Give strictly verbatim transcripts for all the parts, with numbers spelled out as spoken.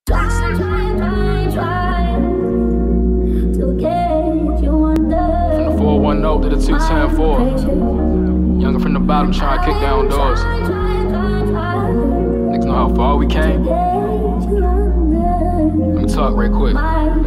Trying, trying, trying to get you under. From the four one zero to the two ten four. Younger from the bottom trying to kick down doors. Niggas know how far we came. Let me talk right quick.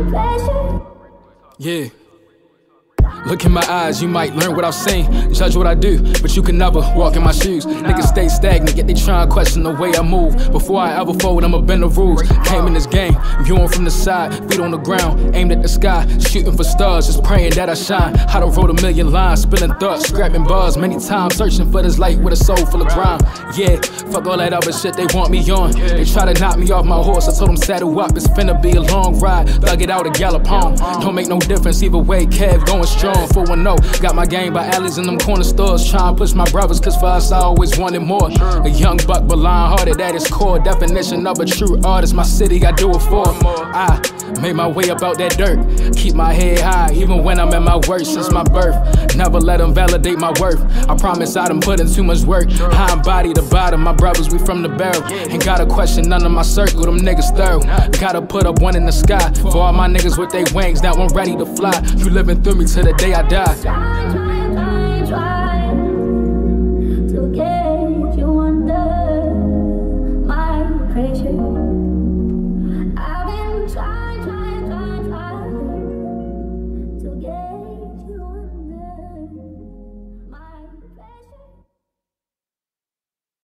Yeah. Look in my eyes, you might learn what I've seen. Judge what I do, but you can never walk in my shoes. Niggas stay stagnant, yet they try and question the way I move. Before I ever fold, I'ma bend the rules. Came in this game, viewing from the side, feet on the ground, aimed at the sky, shooting for stars, just praying that I shine. I done wrote a million lines, spilling thoughts, scrapping bars many times, searching for this light with a soul full of grime. Yeah, fuck all that other shit they want me on. They try to knock me off my horse, I told them saddle up, it's finna be a long ride. Thug it out and gallop home. Don't make no difference either way, Kev going strong. four one zero, got my game by alleys in them corner stores. Trying to push my brothers, cause for us I always wanted more. A young buck but lion-hearted at its core. Definition of a true artist, my city I do it for. I made my way up out that dirt, keep my head high even when I'm at my worst since my birth. Never let them validate my worth, I promise I done put in too much work. High and body to bottom, my brothers we from the barrel. Ain't gotta question none of my circle, them niggas thorough. Gotta put up one in the sky, for all my niggas with they wings, that one ready to fly. You living through me till the day I die.